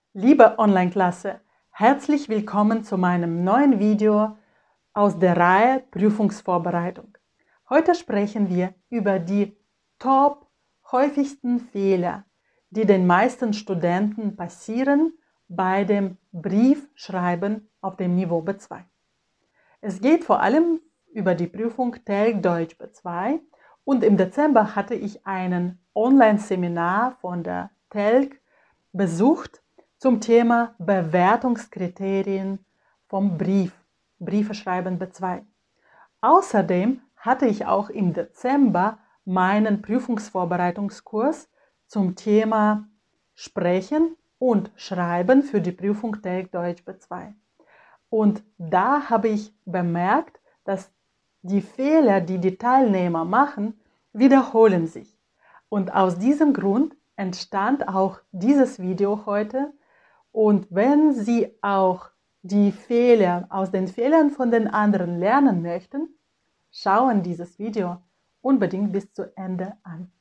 Liebe Online-Klasse, herzlich willkommen zu meinem neuen Video aus der Reihe Prüfungsvorbereitung. Heute sprechen wir über die top häufigsten Fehler, die den meisten Studenten passieren bei dem Briefschreiben auf dem Niveau B2. Es geht vor allem über die Prüfung TELG Deutsch B2 und im Dezember hatte ich ein Online-Seminar von der TELG besucht zum Thema Bewertungskriterien vom Briefeschreiben B2. Außerdem hatte ich auch im Dezember meinen Prüfungsvorbereitungskurs zum Thema Sprechen und Schreiben für die Prüfung TELG Deutsch B2. Und da habe ich bemerkt, dass die Fehler, die die Teilnehmer machen, wiederholen sich. Und aus diesem Grund entstand auch dieses Video heute. Und wenn Sie auch die Fehler aus den Fehlern von den anderen lernen möchten, schauen dieses Video unbedingt bis zu Ende an.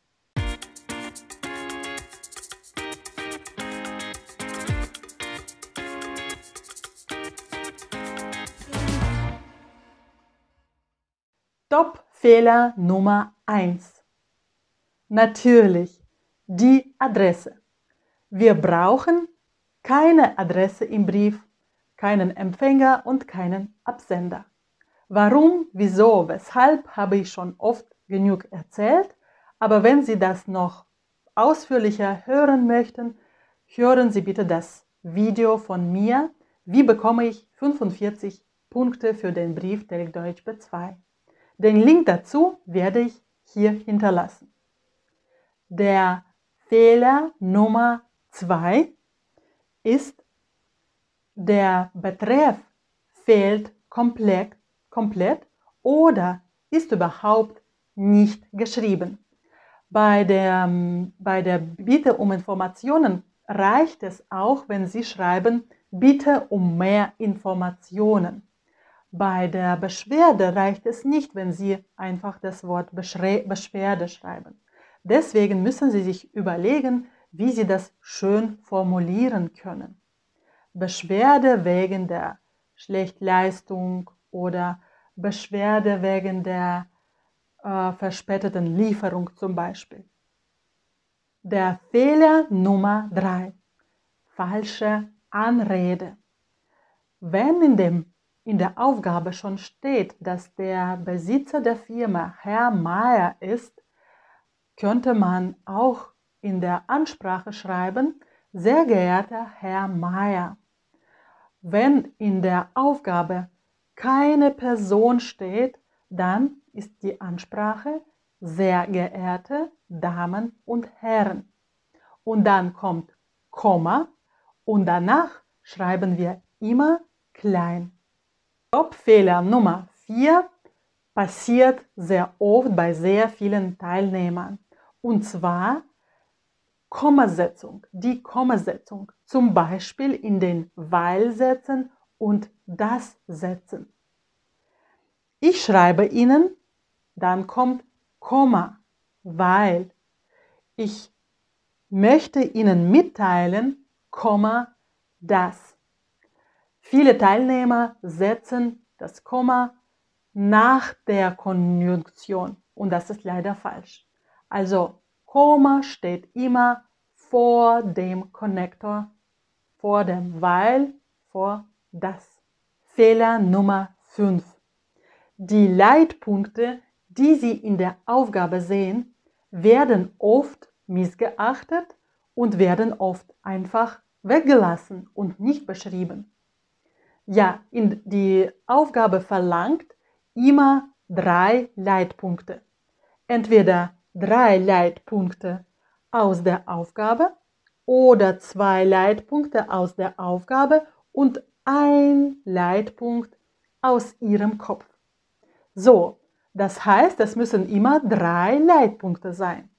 Top-Fehler Nummer 1. Natürlich die Adresse. Wir brauchen keine Adresse im Brief, keinen Empfänger und keinen Absender. Warum, wieso, weshalb, habe ich schon oft genug erzählt, aber wenn Sie das noch ausführlicher hören möchten, hören Sie bitte das Video von mir, wie bekomme ich 45 Punkte für den Brief TELG Deutsch B2. Den Link dazu werde ich hier hinterlassen. Der Fehler Nummer 2 ist, der Betreff fehlt komplett oder ist überhaupt nicht geschrieben. Bei der Bitte um Informationen reicht es auch, wenn Sie schreiben, Bitte um mehr Informationen. Bei der Beschwerde reicht es nicht, wenn Sie einfach das Wort Beschwerde schreiben. Deswegen müssen Sie sich überlegen, wie Sie das schön formulieren können. Beschwerde wegen der Schlechtleistung oder Beschwerde wegen der verspäteten Lieferung zum Beispiel. Der Fehler Nummer 3. Falsche Anrede. Wenn in der Aufgabe schon steht, dass der Besitzer der Firma Herr Meier ist, könnte man auch in der Ansprache schreiben, sehr geehrter Herr Meier. Wenn in der Aufgabe keine Person steht, dann ist die Ansprache sehr geehrte Damen und Herren. Und dann kommt Komma und danach schreiben wir immer klein. Top-Fehler Nummer 4 passiert sehr oft bei sehr vielen Teilnehmern. Und zwar Kommasetzung, die Kommasetzung, zum Beispiel in den Weil-Sätzen und Das-Sätzen. Ich schreibe Ihnen, dann kommt Komma, weil. Ich möchte Ihnen mitteilen, Komma, das. Viele Teilnehmer setzen das Komma nach der Konjunktion und das ist leider falsch. Also Komma steht immer vor dem Konnektor, vor dem Weil, vor das. Fehler Nummer 5. Die Leitpunkte, die Sie in der Aufgabe sehen, werden oft missgeachtet und werden oft einfach weggelassen und nicht beschrieben. Ja, die Aufgabe verlangt immer 3 Leitpunkte. Entweder 3 Leitpunkte aus der Aufgabe oder 2 Leitpunkte aus der Aufgabe und 1 Leitpunkt aus Ihrem Kopf. So, das heißt, es müssen immer 3 Leitpunkte sein.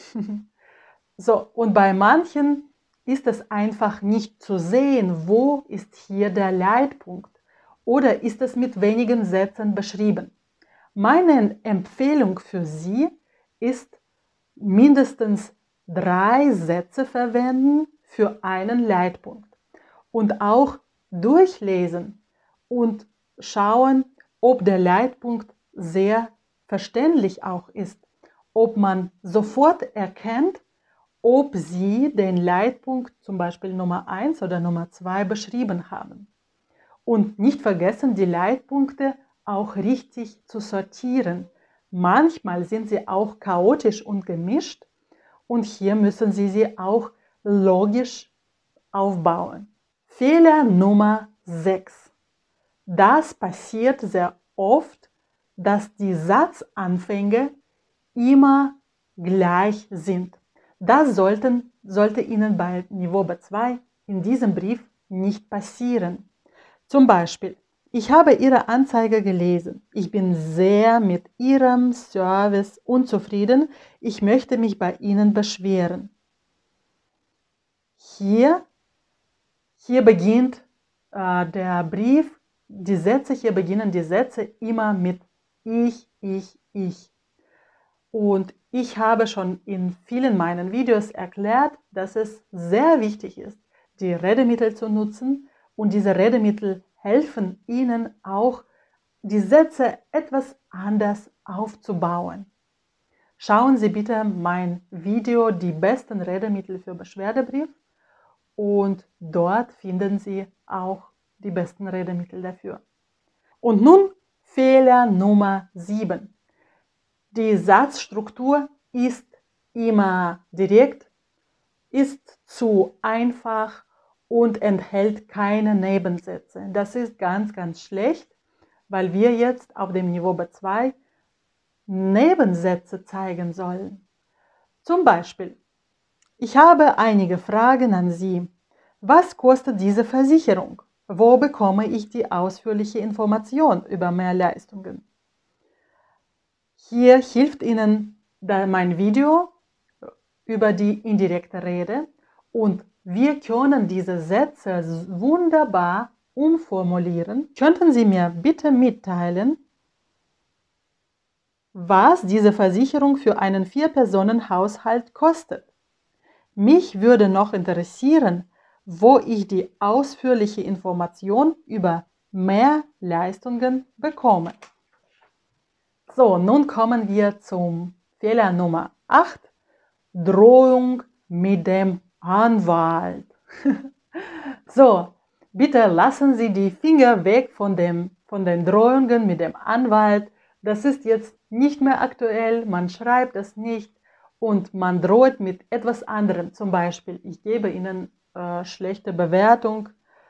So, und bei manchen ist es einfach nicht zu sehen, wo ist hier der Leitpunkt oder ist es mit wenigen Sätzen beschrieben. Meine Empfehlung für Sie ist, mindestens 3 Sätze verwenden für einen Leitpunkt. und auch durchlesen und schauen, ob der Leitpunkt sehr verständlich auch ist, ob man sofort erkennt, ob Sie den Leitpunkt zum Beispiel Nummer 1 oder Nummer 2 beschrieben haben. Und nicht vergessen, die Leitpunkte auch richtig zu sortieren. Manchmal sind sie auch chaotisch und gemischt und hier müssen Sie sie auch logisch aufbauen. Fehler Nummer 6. Das passiert sehr oft, dass die Satzanfänge immer gleich sind. Das sollte Ihnen bei Niveau B2 in diesem Brief nicht passieren. Zum Beispiel, ich habe Ihre Anzeige gelesen. Ich bin sehr mit Ihrem Service unzufrieden. Ich möchte mich bei Ihnen beschweren. Hier beginnt der Brief, hier beginnen die Sätze immer mit ich. Und ich habe schon in vielen meinen Videos erklärt, dass es sehr wichtig ist, die Redemittel zu nutzen und diese Redemittel helfen Ihnen auch, die Sätze etwas anders aufzubauen. Schauen Sie bitte mein Video Die besten Redemittel für Beschwerdebrief und dort finden Sie auch die besten Redemittel dafür. Und nun Fehler Nummer 7. Die Satzstruktur ist immer direkt, ist zu einfach und enthält keine Nebensätze. Das ist ganz, ganz schlecht, weil wir jetzt auf dem Niveau B2 Nebensätze zeigen sollen. Zum Beispiel, ich habe einige Fragen an Sie. Was kostet diese Versicherung? Wo bekomme ich die ausführliche Information über Mehrleistungen? Hier hilft Ihnen mein Video über die indirekte Rede und wir können diese Sätze wunderbar umformulieren. Könnten Sie mir bitte mitteilen, was diese Versicherung für einen 4-Personen-Haushalt kostet? Mich würde noch interessieren, wo ich die ausführliche Information über Mehrleistungen bekomme. So, nun kommen wir zum Fehler Nummer 8. Drohung mit dem Anwalt. So, bitte lassen Sie die Finger weg von den Drohungen mit dem Anwalt. Das ist jetzt nicht mehr aktuell, man schreibt es nicht und man droht mit etwas anderem. Zum Beispiel, ich gebe Ihnen schlechte Bewertung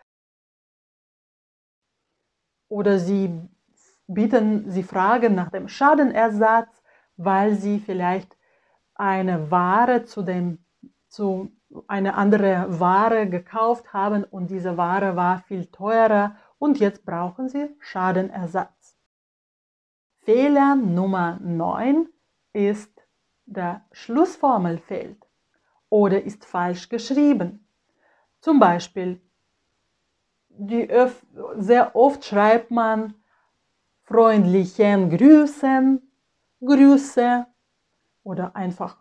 oder Sie fragen nach dem Schadenersatz, weil Sie vielleicht eine andere Ware gekauft haben und diese Ware war viel teurer und jetzt brauchen Sie Schadenersatz. Fehler Nummer 9 ist, der Schlussformel fehlt oder ist falsch geschrieben. Zum Beispiel, sehr oft schreibt man freundlichen Grüßen, Grüße oder einfach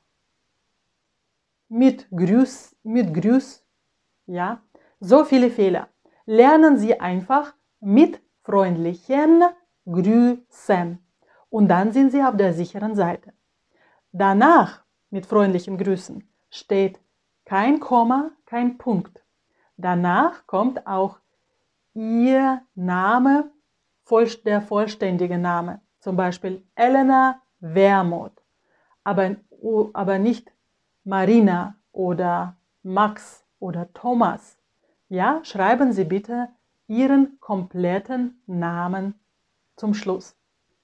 mit Grüß, ja, so viele Fehler. Lernen Sie einfach mit freundlichen Grüßen und dann sind Sie auf der sicheren Seite. Danach mit freundlichen Grüßen steht kein Komma, kein Punkt. Danach kommt auch Ihr Name, der vollständige Name, zum Beispiel Elena Wermuth, aber nicht Marina oder Max oder Thomas. Ja, schreiben Sie bitte Ihren kompletten Namen zum Schluss.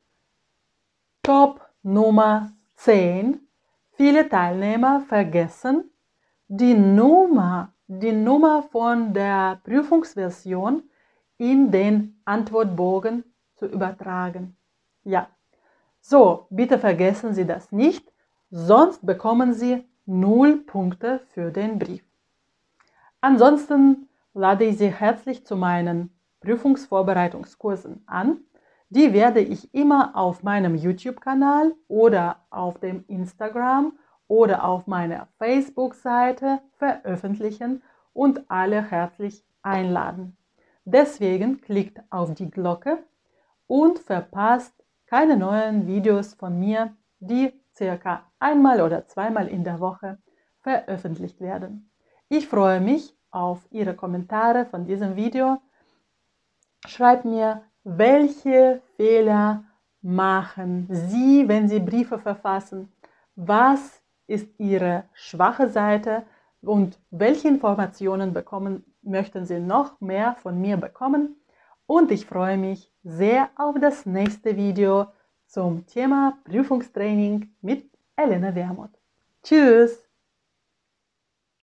Top Nummer 10. Viele Teilnehmer vergessen, die Nummer von der Prüfungsversion in den Antwortbogen zu übertragen. Ja, so, bitte vergessen Sie das nicht, sonst bekommen Sie 0 Punkte für den Brief. Ansonsten lade ich Sie herzlich zu meinen Prüfungsvorbereitungskursen an. Die werde ich immer auf meinem YouTube-Kanal oder auf dem Instagram oder auf meiner Facebook-Seite veröffentlichen und alle herzlich einladen. Deswegen klickt auf die Glocke und verpasst keine neuen Videos von mir, die circa einmal oder zweimal in der Woche veröffentlicht werden. Ich freue mich auf Ihre Kommentare von diesem Video. Schreibt mir, welche Fehler machen Sie, wenn Sie Briefe verfassen? Was ist Ihre schwache Seite und welche Informationen möchten Sie noch mehr von mir bekommen? Und ich freue mich sehr auf das nächste Video zum Thema Prüfungstraining mit Elena Wermuth. Tschüss!